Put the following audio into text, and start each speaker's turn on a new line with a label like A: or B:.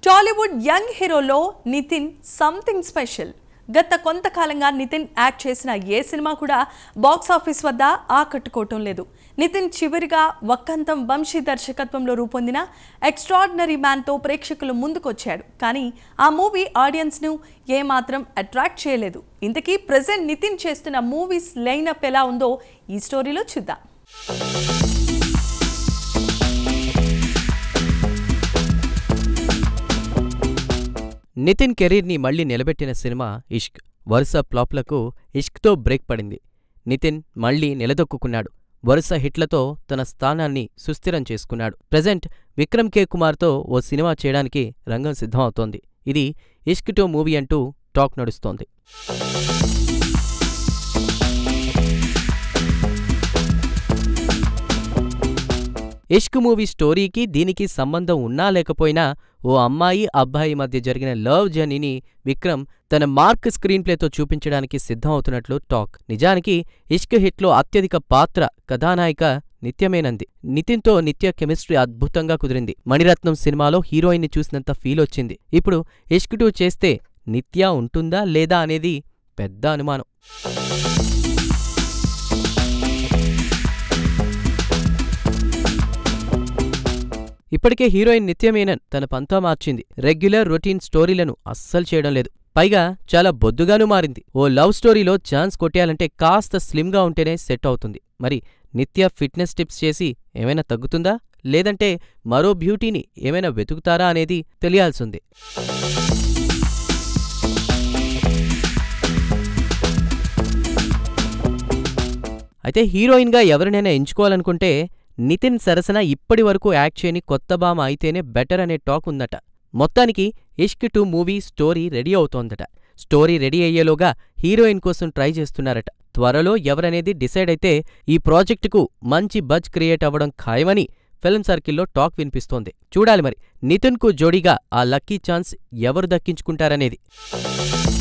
A: Tollywood young హీరోలో Nithin something special. గత కొంతకాలంగా నితిన్ యాక్ట్ చేసిన ఏ సినిమా కూడా బాక్స్ ఆఫీస్ వద్ద ఆకట్టుకోవటం లేదు. నితిన్ చివరిగా వక్కంతం వంశీ దర్శకత్వంలో రూపొందిన ఎక్స్ట్రాడినరీ మ్యాన్తో ప్రేక్షకులు ముందుకొచ్చాడు. కానీ ఆ మూవీ ఆడియన్స్ను ఏమాత్రం అట్రాక్ట్ చేయలేదు. ఇంతకీ ప్రెజెంట్ నితిన్ చేస్తున్న మూవీస్ లైనప్ ఎలా ఉందో ఈ స్టోరీలో చూద్దాం.
B: నితిన్ కెరీర్ని మళ్లీ నిలబెట్టిన సినిమా ఇష్క్. వరుస ఫ్లాప్లకు ఇష్క్తో బ్రేక్ పడింది. నితిన్ మళ్లీ నిలదొక్కున్నాడు. వరుస హిట్లతో తన స్థానాన్ని సుస్థిరం చేసుకున్నాడు. ప్రెజెంట్ విక్రమ్ కే కుమార్తో ఓ సినిమా చేయడానికి రంగం సిద్ధమవుతోంది. ఇది ఇష్క్ 2 మూవీ అంటూ టాక్ నడుస్తోంది. ఇష్క్ మూవీ స్టోరీకి దీనికి సంబంధం ఉన్నా లేకపోయినా ఓ అమ్మాయి అబ్బాయి మధ్య జరిగిన లవ్ జర్నీని విక్రమ్ తన మార్క్ స్క్రీన్ ప్లేతో చూపించడానికి సిద్ధమవుతున్నట్లు టాక్. నిజానికి ఇష్క్ హిట్లో అత్యధిక పాత్ర కథానాయిక నిత్యమేనంది. నితిన్తో నిత్య కెమిస్ట్రీ అద్భుతంగా కుదిరింది. మణిరత్నం సినిమాలో హీరోయిన్ని చూసినంత ఫీల్ వచ్చింది. ఇప్పుడు ఇష్క్ 2 చేస్తే నిత్య ఉంటుందా లేదా అనేది పెద్ద అనుమానం. ఇప్పటికే హీరోయిన్ నిత్యమేనన్ తన పంతా మార్చింది. రెగ్యులర్ రొటీన్ స్టోరీలను అస్సలు చేయడం లేదు. పైగా చాలా బొద్దుగానూ మారింది. ఓ లవ్ స్టోరీలో ఛాన్స్ కొట్టేయాలంటే కాస్త స్లిమ్గా ఉంటేనే సెట్ అవుతుంది. మరి నిత్య ఫిట్నెస్ టిప్స్ చేసి ఏమైనా తగ్గుతుందా, లేదంటే మరో బ్యూటీని ఏమైనా వెతుకుతారా అనేది తెలియాల్సింది. అయితే హీరోయిన్గా ఎవరినైనా ఎంచుకోవాలనుకుంటే నితిన్ సరసన ఇప్పటి వరకు యాక్ట్ చేయని కొత్త భామ అయితేనే బెటర్ అనే టాక్ ఉందట. మొత్తానికి ఇష్క్ 2 మూవీ స్టోరీ రెడీ అవుతోందట. స్టోరీ రెడీ అయ్యేలోగా హీరోయిన్ కోసం ట్రై చేస్తున్నారట. త్వరలో ఎవరనేది డిసైడ్ అయితే ఈ ప్రాజెక్టుకు మంచి బజ్ క్రియేట్ అవ్వడం ఖాయమని ఫిల్మ్ సర్కిల్లో టాక్ వినిపిస్తోంది. చూడాలి మరి నితిన్కు జోడీగా ఆ లక్కీ ఛాన్స్ ఎవరు దక్కించుకుంటారనేది.